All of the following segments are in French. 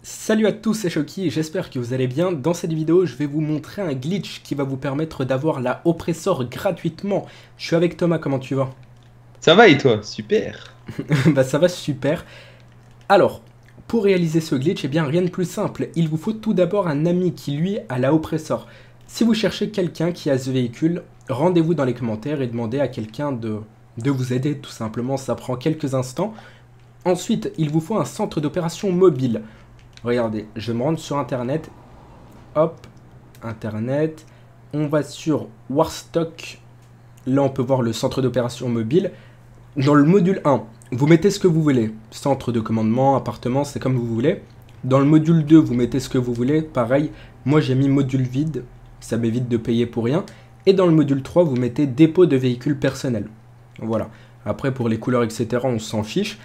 Salut à tous, c'est Shoki, j'espère que vous allez bien. Dans cette vidéo, je vais vous montrer un glitch qui va vous permettre d'avoir la oppressor gratuitement. Je suis avec Thomas, comment tu vas? Ça va et toi? Super. Bah ça va super. Alors, pour réaliser ce glitch, eh bien rien de plus simple. Il vous faut tout d'abord un ami qui lui a la oppressor. Si vous cherchez quelqu'un qui a ce véhicule, rendez-vous dans les commentaires et demandez à quelqu'un de vous aider tout simplement, ça prend quelques instants. Ensuite, il vous faut un centre d'opération mobile. Regardez, je vais me rendre sur internet. Hop, internet. On va sur Warstock. Là, on peut voir le centre d'opération mobile. Dans le module 1, vous mettez ce que vous voulez. Centre de commandement, appartement, c'est comme vous voulez. Dans le module 2, vous mettez ce que vous voulez. Pareil, moi j'ai mis module vide. Ça m'évite de payer pour rien. Et dans le module 3, vous mettez dépôt de véhicules personnels. Voilà. Après, pour les couleurs, etc., on s'en fiche.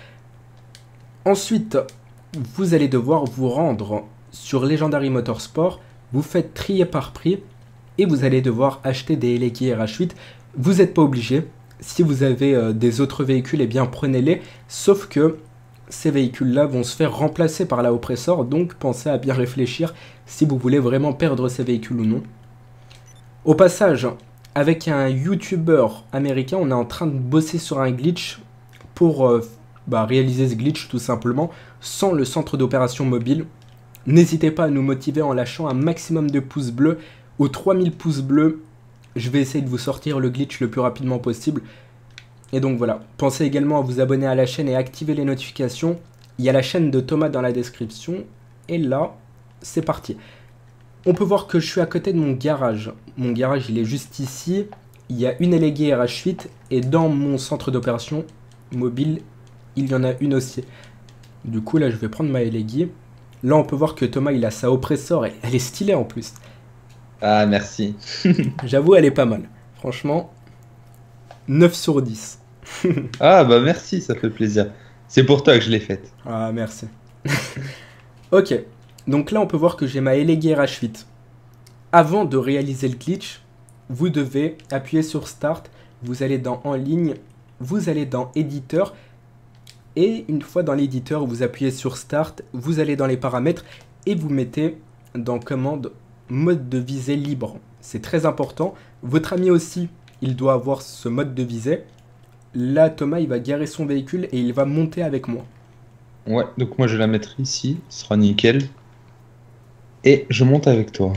Ensuite, vous allez devoir vous rendre sur Legendary Motorsport, vous faites trier par prix et vous allez devoir acheter des Elegy RH8. Vous n'êtes pas obligé. Si vous avez des autres véhicules, eh bien prenez-les. Sauf que ces véhicules-là vont se faire remplacer par la oppressor, donc pensez à bien réfléchir si vous voulez vraiment perdre ces véhicules ou non. Au passage, avec un YouTuber américain, on est en train de bosser sur un glitch pour réaliser ce glitch tout simplement sans le centre d'opération mobile. N'hésitez pas à nous motiver en lâchant un maximum de pouces bleus. Aux 3000 pouces bleus, je vais essayer de vous sortir le glitch le plus rapidement possible. Et donc voilà, pensez également à vous abonner à la chaîne et activer les notifications. Il y a la chaîne de Thomas dans la description. Et là, c'est parti. On peut voir que je suis à côté de mon garage. Mon garage, il est juste ici. Il y a une Elegy RH8 et dans mon centre d'opération mobile, il y en a une aussi. Du coup, là, je vais prendre ma Elegy. Là, on peut voir que Thomas, il a sa oppressor. Elle est stylée en plus. Ah, merci. J'avoue, elle est pas mal. Franchement, 9 sur 10. Ah, bah merci, ça fait plaisir. C'est pour toi que je l'ai faite. Ah, merci. Ok. Donc là, on peut voir que j'ai ma Elegy RH8. Avant de réaliser le glitch, vous devez appuyer sur Start. Vous allez dans En ligne. Vous allez dans Éditeur. Et une fois dans l'éditeur, vous appuyez sur Start, vous allez dans les paramètres et vous mettez dans commande mode de visée libre. C'est très important. Votre ami aussi, il doit avoir ce mode de visée. Là, Thomas, il va garer son véhicule et il va monter avec moi. Ouais, donc moi je vais la mettre ici, ce sera nickel. Et je monte avec toi.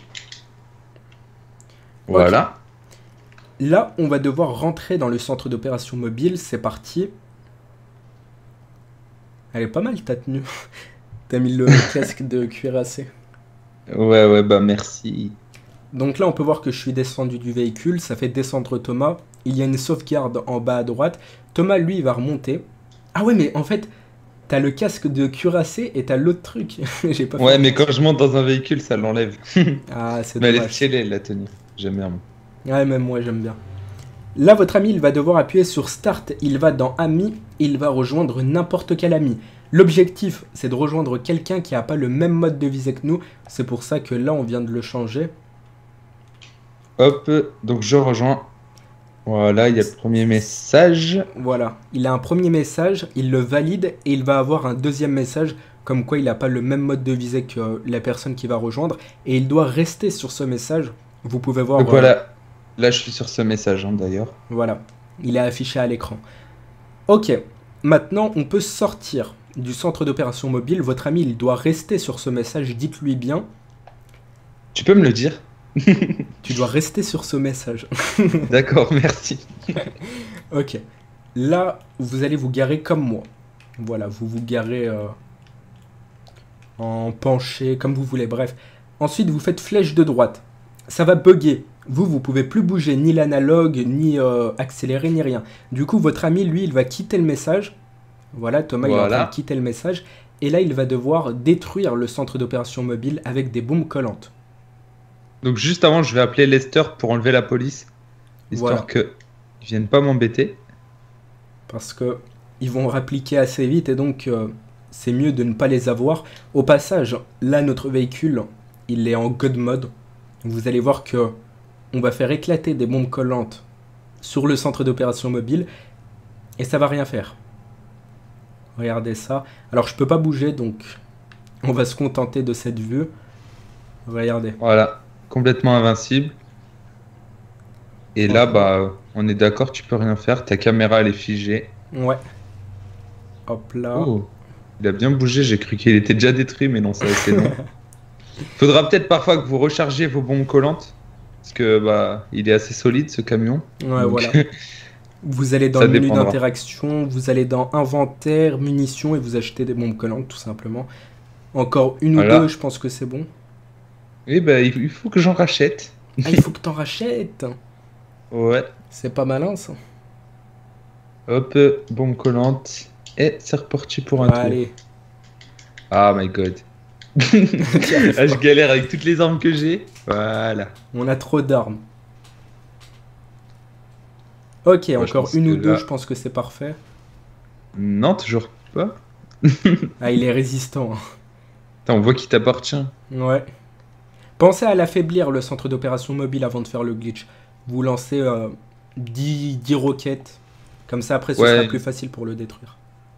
Ok. Voilà. Là, on va devoir rentrer dans le centre d'opération mobile. C'est parti. Elle est pas mal ta tenue. T'as mis le casque de cuirassé. Ouais, bah merci. Donc là, on peut voir que je suis descendu du véhicule. Ça fait descendre Thomas. Il y a une sauvegarde en bas à droite. Thomas, lui, il va remonter. Ah ouais, mais en fait, t'as le casque de cuirassé et t'as l'autre truc. J'ai pas fait Ouais, mais attention. quand je monte dans un véhicule, ça l'enlève. Ah, c'est Mais elle est dommage. stylée, la tenue. J'aime bien. Ouais, même moi, j'aime bien. Là, votre ami, il va devoir appuyer sur Start. Il va dans Amis. Il va rejoindre n'importe quel ami. L'objectif, c'est de rejoindre quelqu'un qui n'a pas le même mode de visée que nous. C'est pour ça que là, on vient de le changer. Hop, donc je rejoins. Voilà, il y a le premier message. Voilà, il a un premier message, il le valide et il va avoir un deuxième message comme quoi il n'a pas le même mode de visée que la personne qui va rejoindre et il doit rester sur ce message. Vous pouvez voir, Donc voilà, là je suis sur ce message hein, d'ailleurs. voilà, il est affiché à l'écran. Ok, maintenant on peut sortir du centre d'opération mobile. Votre ami, il doit rester sur ce message, dites-lui bien. Tu peux me le dire? Tu dois rester sur ce message. D'accord, merci. Ok, là, vous allez vous garer comme moi. Voilà, vous vous garez en penché, comme vous voulez, bref. Ensuite, vous faites flèche de droite. Ça va bugger. Vous pouvez plus bouger ni l'analogue, ni accélérer, ni rien. Du coup, votre ami, lui, il va quitter le message. Voilà, Thomas, il est en train de Voilà. quitter le message. Et là, il va devoir détruire le centre d'opération mobile avec des bombes collantes. Donc juste avant, je vais appeler Lester pour enlever la police, histoire Voilà, que ils viennent pas m'embêter. parce que ils vont répliquer assez vite et donc c'est mieux de ne pas les avoir. Au passage, là, notre véhicule, il est en God mode. Vous allez voir que on va faire éclater des bombes collantes sur le centre d'opération mobile et ça va rien faire. Regardez ça. Alors je peux pas bouger donc On va se contenter de cette vue. Regardez. Voilà, complètement invincible. Et là, bah, on est d'accord, tu peux rien faire. Ta caméra, elle est figée. Ouais. Hop là. Oh, il a bien bougé. J'ai cru qu'il était déjà détruit, mais non, c'est non. Faudra peut-être parfois que vous rechargiez vos bombes collantes. Parce que, bah, il est assez solide, ce camion. Ouais, Donc, voilà. Vous allez dans ça le menu dépendra. d'interaction, vous allez dans inventaire, munitions et vous achetez des bombes collantes tout simplement. Encore une ou deux, Voilà. je pense que c'est bon. Et bah, il faut que j'en rachète. Ah, il faut que t'en rachètes. Ouais. C'est pas malin ça. Hop, bombe collante. Et c'est reparti pour un tour. Allez, Ah my god. t'y arrives Ah, je pas. galère avec toutes les armes que j'ai. Voilà. On a trop d'armes. Ok, Moi, je encore pense une que ou deux, là... je pense que c'est parfait. Non, toujours pas. Ah, il est résistant, hein. Attends, on voit qui t'appartient. Ouais. Pensez à l'affaiblir, le centre d'opération mobile, avant de faire le glitch. Vous lancez 10 roquettes. Comme ça, après, ce sera Ouais, plus facile pour le détruire.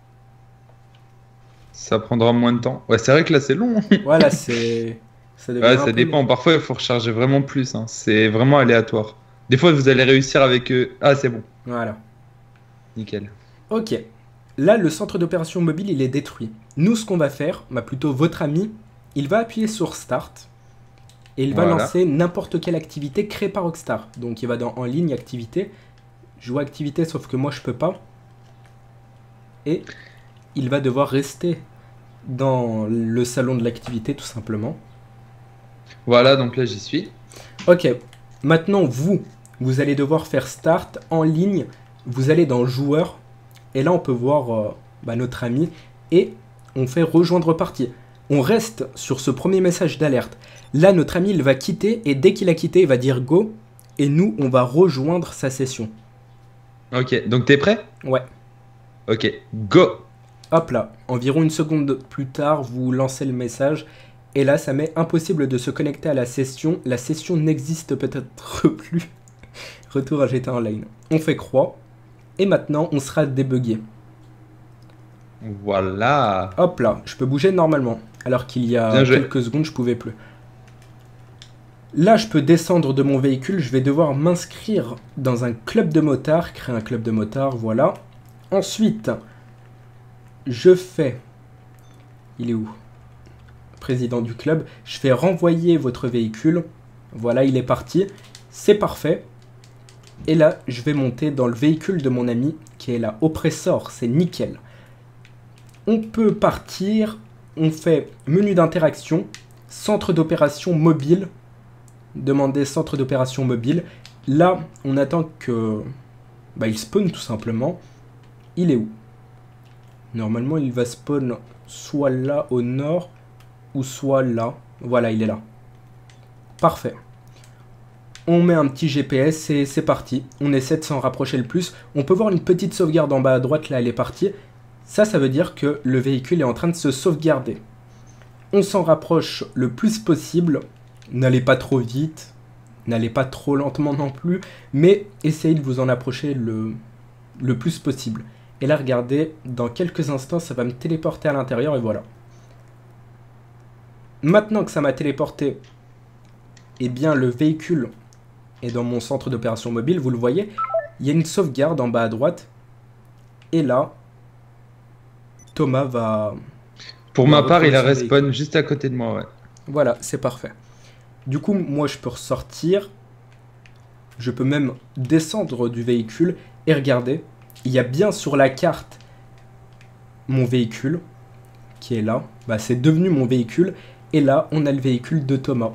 ça prendra moins de temps. Ouais, c'est vrai que là, c'est long. Voilà, c'est... Ça devient Ouais, un ça peu long. dépend. Parfois, il faut recharger vraiment plus, hein. C'est vraiment aléatoire. Des fois, vous allez réussir avec eux. Ah, c'est bon. Voilà. Nickel. Ok. Là, le centre d'opération mobile, il est détruit. Nous, ce qu'on va faire, bah plutôt votre ami, il va appuyer sur Start et il va Voilà. lancer n'importe quelle activité créée par Rockstar. Donc, il va dans En ligne, activité, jouer activité, sauf que moi, je peux pas. Et il va devoir rester dans le salon de l'activité, tout simplement. Voilà, donc là, j'y suis. Ok. Maintenant, vous allez devoir faire Start en ligne. Vous allez dans Joueurs. Et là, on peut voir bah, notre ami. Et on fait rejoindre partie. On reste sur ce premier message d'alerte. Là, notre ami, il va quitter. Et dès qu'il a quitté, il va dire Go. Et nous, on va rejoindre sa session. Ok, donc t'es prêt? Ouais. Ok, go! Hop là. Environ une seconde plus tard, vous lancez le message. Et là, ça m'est impossible de se connecter à la session. La session n'existe peut-être plus. Retour à GTA Online. On fait croix. Et maintenant, on sera débugué. Voilà. Hop là, je peux bouger normalement. Alors qu'il y a Bien joué. quelques secondes, je pouvais plus. Là, je peux descendre de mon véhicule. Je vais devoir m'inscrire dans un club de motards. Créer un club de motards, voilà. Ensuite, je fais... Il est où? Président du club. Je fais renvoyer votre véhicule. Voilà, il est parti. C'est parfait. Et là, je vais monter dans le véhicule de mon ami, qui est là, Oppressor, c'est nickel. On peut partir, on fait menu d'interaction, centre d'opération mobile, demander centre d'opération mobile. Là, on attend que... Bah, il spawn tout simplement. Il est où? Normalement, il va spawn soit là au nord, ou soit là. Voilà, il est là. Parfait. On met un petit GPS et c'est parti. On essaie de s'en rapprocher le plus. On peut voir une petite sauvegarde en bas à droite, là elle est partie. Ça veut dire que le véhicule est en train de se sauvegarder. On s'en rapproche le plus possible. N'allez pas trop vite. N'allez pas trop lentement non plus. Mais essayez de vous en approcher le plus possible. Et là regardez, dans quelques instants ça va me téléporter à l'intérieur et voilà. Maintenant que ça m'a téléporté, eh bien le véhicule... Et dans mon centre d'opération mobile, vous le voyez, il y a une sauvegarde en bas à droite. Et là, Thomas va... Pour va ma part, retrouver il a son respawn véhicule. juste à côté de moi, ouais. Voilà, c'est parfait. Du coup, moi, je peux ressortir. Je peux même descendre du véhicule et regarder. Il y a bien sur la carte mon véhicule qui est là. Bah, c'est devenu mon véhicule. Et là, on a le véhicule de Thomas.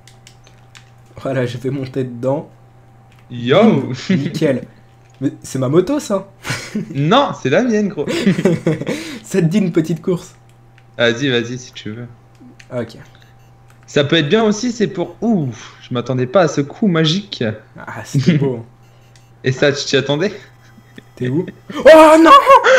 Voilà, je vais monter dedans. Yo! Nickel. Mais c'est ma moto, ça. Non, c'est la mienne, gros. Ça te dit une petite course? Vas-y, vas-y, si tu veux. Ok. Ça peut être bien aussi, c'est pour... Ouf, je m'attendais pas à ce coup magique. Ah, c'était beau. Et ça, tu t'y attendais? T'es où? Oh non!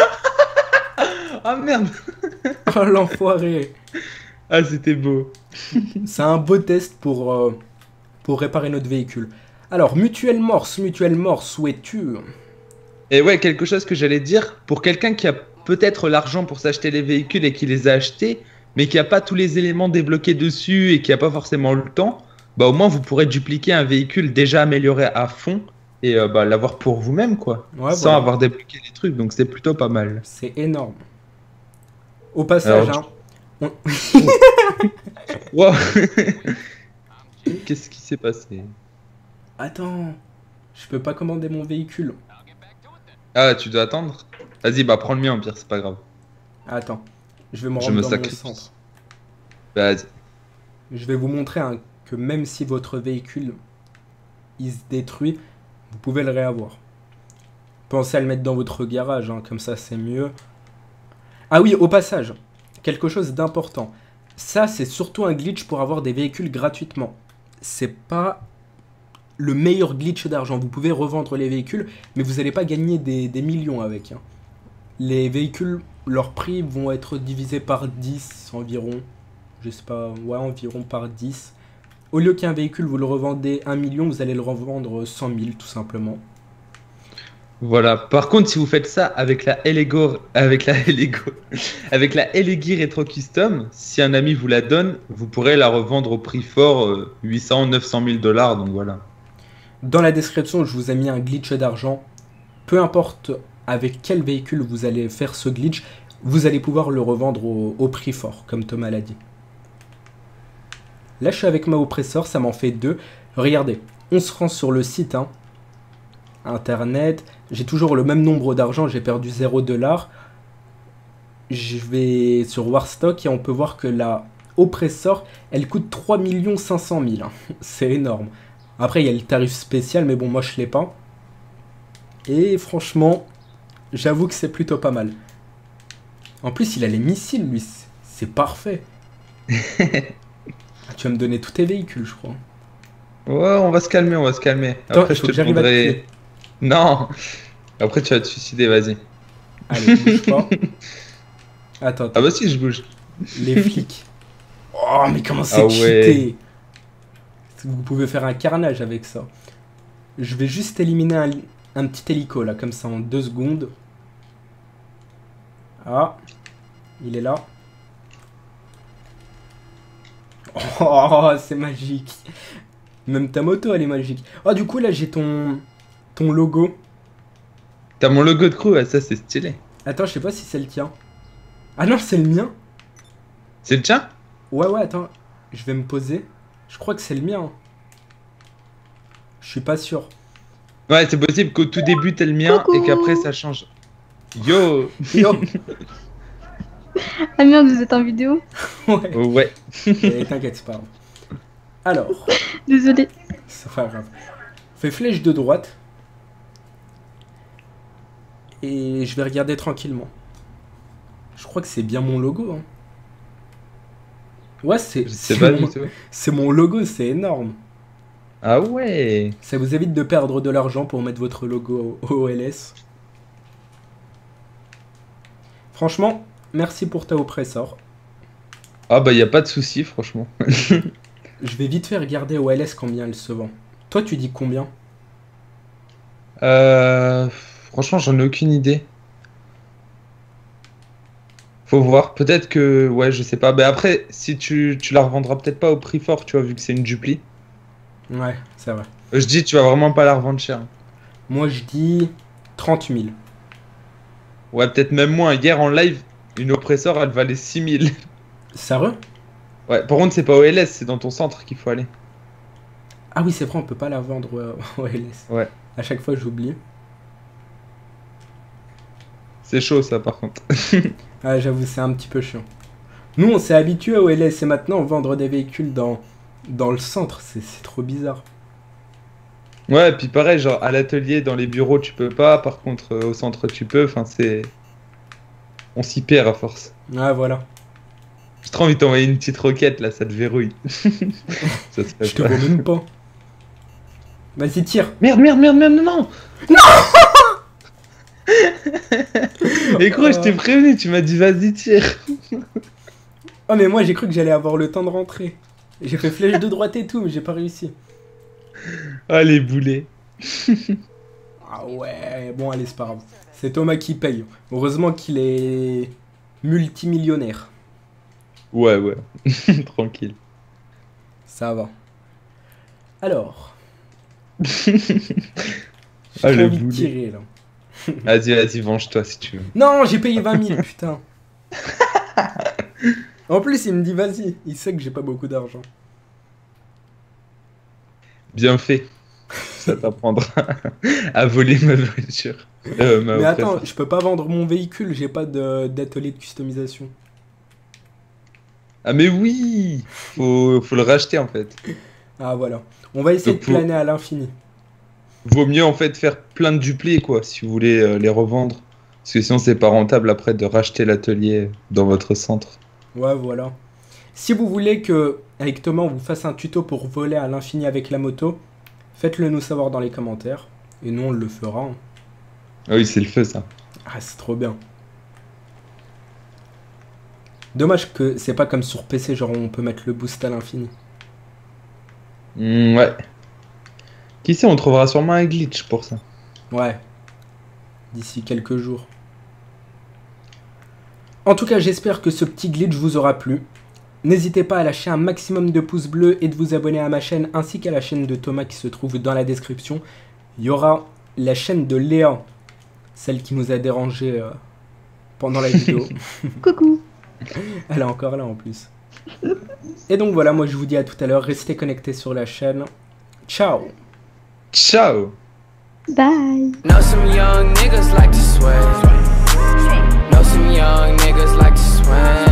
Ah merde! Oh l'enfoiré. Ah, c'était beau. C'est un beau test pour réparer notre véhicule. Alors, Mutuelle Morse, où es-tu? Et ouais, quelque chose que j'allais dire, pour quelqu'un qui a peut-être l'argent pour s'acheter les véhicules et qui les a achetés, mais qui a pas tous les éléments débloqués dessus et qui a pas forcément le temps, bah au moins vous pourrez dupliquer un véhicule déjà amélioré à fond et bah, l'avoir pour vous-même, quoi, Ouais, sans voilà. avoir débloqué les trucs, donc c'est plutôt pas mal. C'est énorme. Au passage, Alors, hein, on- wow. Qu'est-ce qui s'est passé? Attends, je peux pas commander mon véhicule. Ah, tu dois attendre? Vas-y, bah prends le mien, au pire, c'est pas grave. Attends, je vais me Je rendre me dans mon sacrifie. centre. Vas-y. Je vais vous montrer hein, que même si votre véhicule il se détruit, vous pouvez le réavoir. Pensez à le mettre dans votre garage, hein, comme ça c'est mieux. Ah oui, au passage, quelque chose d'important. Ça, c'est surtout un glitch pour avoir des véhicules gratuitement. C'est pas le meilleur glitch d'argent. Vous pouvez revendre les véhicules, mais vous n'allez pas gagner des millions avec. Hein. Les véhicules, leur prix vont être divisés par 10 environ. Je sais pas, ouais, environ par 10. Au lieu qu'un véhicule, vous le revendez 1 million, vous allez le revendre 100 000, tout simplement. Voilà. Par contre, si vous faites ça avec la Lego, avec la Elegi Retro Custom, si un ami vous la donne, vous pourrez la revendre au prix fort, 800, 900 000 dollars. Donc voilà. Dans la description, je vous ai mis un glitch d'argent. Peu importe avec quel véhicule vous allez faire ce glitch, vous allez pouvoir le revendre au prix fort, comme Thomas l'a dit. Là, je suis avec ma oppresseur, ça m'en fait 2. Regardez, on se rend sur le site, hein. Internet. J'ai toujours le même nombre d'argent, j'ai perdu 0 $. Je vais sur Warstock et on peut voir que la oppresseur, elle coûte 3 500 000. Hein. C'est énorme. Après, il y a le tarif spécial, mais bon, moi, je l'ai pas. Et franchement, j'avoue que c'est plutôt pas mal. En plus, il a les missiles, lui. C'est parfait. Ah, tu vas me donner tous tes véhicules, je crois. Ouais, on va se calmer, on va se calmer. Attends, Après, il je faut te que j'arrive à te demanderai. tuer. Non. Après, tu vas te suicider, vas-y. Allez, bouge pas. Attends, Ah attends. bah si, je bouge. Les flics. Oh, mais comment c'est Ah ouais. cheaté! Vous pouvez faire un carnage avec ça. Je vais juste éliminer un petit hélico, là, comme ça, en 2 secondes. Ah, il est là. Oh, c'est magique. Même ta moto, elle est magique. Oh, du coup, là, j'ai ton logo. T'as mon logo de crew, ouais, ça c'est stylé. Attends, je sais pas si c'est le tien. Ah non, c'est le mien. C'est le tien? Ouais, ouais, attends. Je vais me poser. Je crois que c'est le mien. Hein. Je suis pas sûr. Ouais, c'est possible qu'au tout début t'es le mien Coucou. et qu'après ça change. Yo! Yo. Ah merde, vous êtes en vidéo? Ouais. Ouais. T'inquiète, c'est pas grave. Alors, Désolée. c'est pas grave. Fais flèche de droite. Et je vais regarder tranquillement. Je crois que c'est bien mon logo. Hein. Ouais, Je sais pas du tout. c'est mon logo, c'est énorme. Ah ouais! Ça vous évite de perdre de l'argent pour mettre votre logo au OLS. Franchement, merci pour ta oppresseur. Ah bah y a pas de souci, franchement. Je vais vite fait regarder OLS combien elle se vend. Toi, tu dis combien? Franchement, j'en ai aucune idée. Faut voir. Peut-être que. Ouais, je sais pas. Mais après, si tu la revendras peut-être pas au prix fort, tu vois, vu que c'est une dupli. Ouais, c'est vrai. Je dis, tu vas vraiment pas la revendre cher. Moi, je dis 30 000. Ouais, peut-être même moins. Hier en live, une oppresseur, elle valait 6000. Sérieux? Ouais, par contre, c'est pas OLS, c'est dans ton centre qu'il faut aller. Ah oui, c'est vrai, on peut pas la vendre au OLS. Ouais. À chaque fois, j'oublie. C'est chaud ça, par contre. Ah, j'avoue, c'est un petit peu chiant. Nous, on s'est habitué au LS et maintenant, vendre des véhicules dans le centre, c'est trop bizarre. Ouais, et puis pareil, genre à l'atelier, dans les bureaux, tu peux pas. Par contre, au centre, tu peux. Enfin, c'est. On s'y perd à force. Ah, voilà. J'ai trop envie de t'envoyer une petite requête là, ça te verrouille. Ça se fait Je te pas. vois même pas. Vas-y, tire. Merde, merde, merde, merde, non! Et gros, je t'ai prévenu, tu m'as dit vas-y, tire. Oh, mais moi, j'ai cru que j'allais avoir le temps de rentrer. J'ai fait flèche de droite et tout, mais j'ai pas réussi. Ah, les boulets. Ah ouais, bon, allez, c'est pas grave. C'est Thomas qui paye. Heureusement qu'il est multimillionnaire. Ouais, ouais. Tranquille. Ça va. Alors, j'ai Ah, trop le envie de boulet. tirer là. Vas-y, vas-y, venge-toi si tu veux. Non, j'ai payé 20 000, putain. En plus, il me dit vas-y. Il sait que j'ai pas beaucoup d'argent. Bien fait. Ça t'apprendra à voler ma voiture. Ma Mais attends, oppresseur. je peux pas vendre mon véhicule, j'ai pas d'atelier de customisation. Ah, mais oui! Faut le racheter en fait. Ah voilà. On va essayer Donc, de planer à l'infini. vaut mieux en fait faire plein de duplés quoi, si vous voulez les revendre. Parce que sinon, c'est pas rentable après de racheter l'atelier dans votre centre. Ouais, voilà. Si vous voulez que, avec Thomas, on vous fasse un tuto pour voler à l'infini avec la moto, faites-le nous savoir dans les commentaires. Et nous, on le fera, hein. Ah oui, c'est le feu ça. Ah, c'est trop bien. Dommage que c'est pas comme sur PC, genre on peut mettre le boost à l'infini. Ouais. Qui sait, on trouvera sûrement un glitch pour ça. Ouais. D'ici quelques jours. En tout cas, j'espère que ce petit glitch vous aura plu. N'hésitez pas à lâcher un maximum de pouces bleus et de vous abonner à ma chaîne ainsi qu'à la chaîne de Thomas qui se trouve dans la description. Il y aura la chaîne de Léa, celle qui nous a dérangé pendant la vidéo. Coucou. Elle est encore là en plus. Et donc voilà, moi je vous dis à tout à l'heure, restez connectés sur la chaîne. Ciao. Ciao! Bye. Know some young niggas like to sweat. Know some young niggas like to swim.